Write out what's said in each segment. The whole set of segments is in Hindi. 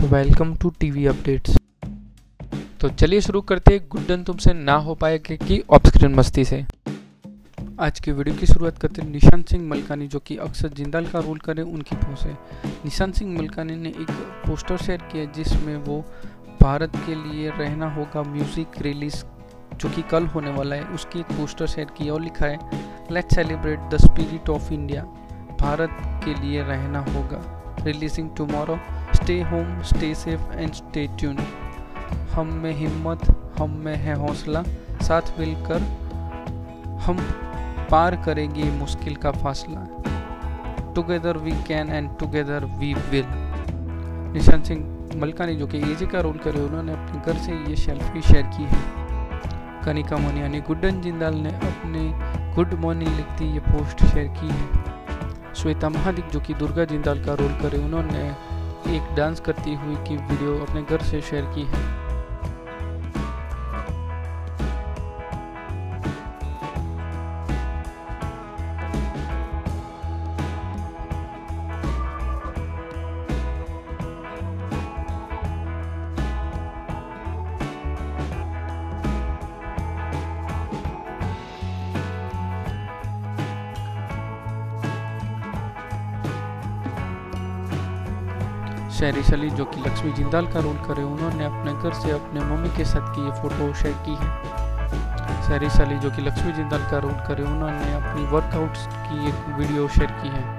Welcome to TV updates. तो चलिए शुरू करते हैं गुड्डन तुमसे ना हो पाएगा कि ऑफ स्क्रीन मस्ती से। आज की वीडियो की शुरुआत करते हैं निशांत सिंह मलकानी, जो कि अक्सर जिंदाल का रोल करें, उनकी पोस्ट है। निशांत सिंह मलकानी ने एक पोस्टर शेयर किया जिसमें वो भारत के लिए रहना होगा म्यूजिक रिलीज जो कि कल होने वाला है, उसकी एक पोस्टर शेयर किया और लिखा है let's celebrate the spirit of India, Bharat के लिए रहना होगा, releasing tomorrow, stay home, stay safe and stay tune. हम में हिम्मत, हम में है हौसला, साथ मिलकर हम पार करेंगे मुश्किल का फासला, together we can and together we will. Nishant Singh Malkani, जो कि एजे का रोल करे, उन्होंने अपने घर से ये सेल्फी शेयर की है। कनिका मोनी यानी गुड्डन जिंदाल ने अपने गुड मॉर्निंग लिखती ये पोस्ट शेयर की है। श्वेता महादिक, जो कि दुर्गा जिंदाल का रोल करे, उन्होंने एक डांस करती हुई की वीडियो अपने घर से शेयर की है। शेरिस अली, जो कि लक्ष्मी जिंदाल का रोल करे, उन्होंने अपने घर से अपने मम्मी के साथ की ये फोटो शेयर की है। शेरिस अली, जो कि लक्ष्मी जिंदाल का रोल करे, उन्होंने अपनी वर्कआउट्स की एक वीडियो शेयर की है।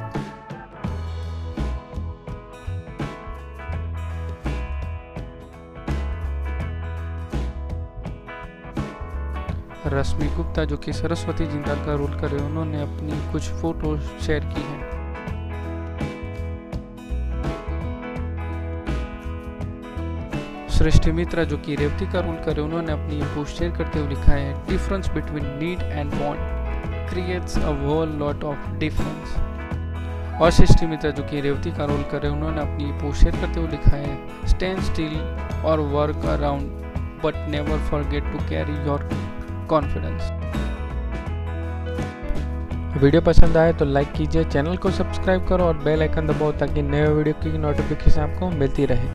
रश्मि गुप्ता, जो कि सरस्वती जिंदाल का रोल करे, उन्होंने अपनी कुछ फोटो शेयर की है। सृष्टि मित्रा, जो कि रेवती का रोल करे, उन्होंने अपनी ये पोस्ट शेयर करते हुए लिखा है difference between need and want creates a whole lot of difference. और सृष्टि मित्रा, जो कि रेवती का रोल करे, उन्होंने अपनी ये पोस्ट शेयर करते हुए लिखा है स्टैंड स्टिल और work around but never forget to carry your confidence. Video पसंद आए तो लाइक कीजिए, चैनल को सब्सक्राइब करो और बेल आइकन दबाओ ताकि नए वीडियो की नोटिफिकेशन आपको मिलती रहे।